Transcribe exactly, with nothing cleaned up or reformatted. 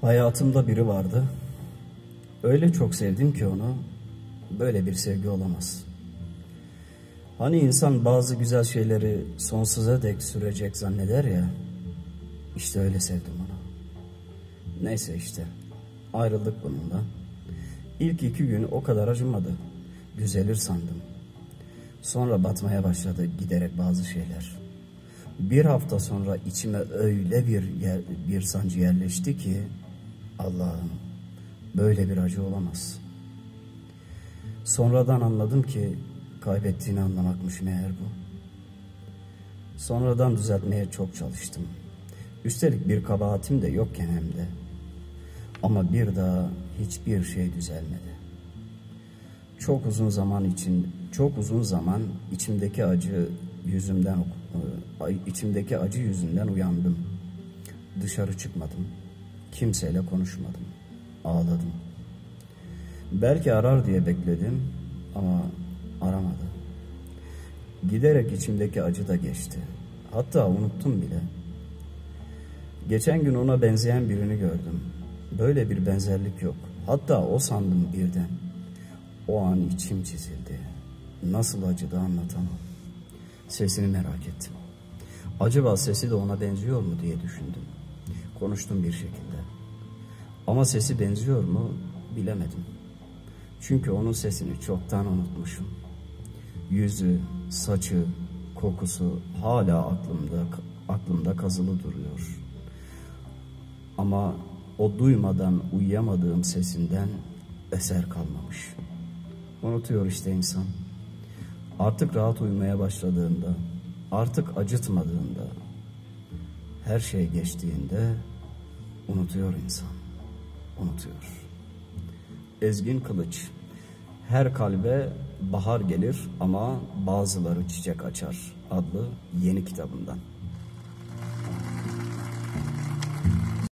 Hayatımda biri vardı. Öyle çok sevdim ki onu, böyle bir sevgi olamaz. Hani insan bazı güzel şeyleri sonsuza dek sürecek zanneder ya, işte öyle sevdim onu. Neyse işte, ayrıldık bununla. İlk iki gün o kadar acımadı, düzelir sandım. Sonra batmaya başladı giderek bazı şeyler. Bir hafta sonra içime öyle bir yer, bir sancı yerleşti ki, Allah'ım, böyle bir acı olamaz. Sonradan anladım ki kaybettiğini anlamakmış meğer bu. Sonradan düzeltmeye çok çalıştım. Üstelik bir kabahatim de yokken hem de. Ama bir daha hiçbir şey düzelmedi. Çok uzun zaman için, çok uzun zaman içimdeki acı yüzümden, içimdeki acı yüzünden uyandım. Dışarı çıkmadım. Kimseyle konuşmadım. Ağladım. Belki arar diye bekledim ama aramadı. Giderek içimdeki acı da geçti. Hatta unuttum bile. Geçen gün ona benzeyen birini gördüm. Böyle bir benzerlik yok. Hatta o sandım birden. O an içim çizildi. Nasıl acıdı anlatamam. Sesini merak ettim. Acaba sesi de ona benziyor mu diye düşündüm. Konuştum bir şekilde. Ama sesi benziyor mu bilemedim. Çünkü onun sesini çoktan unutmuşum. Yüzü, saçı, kokusu hala aklımda, aklımda kazılı duruyor. Ama o duymadan uyuyamadığım sesinden eser kalmamış. Unutuyor işte insan. Artık rahat uyumaya başladığında, artık acıtmadığında, her şey geçtiğinde unutuyor insan. Unutuyor. Ezgin Kılıç. Her kalbe bahar gelir ama bazıları çiçek açar adlı yeni kitabından.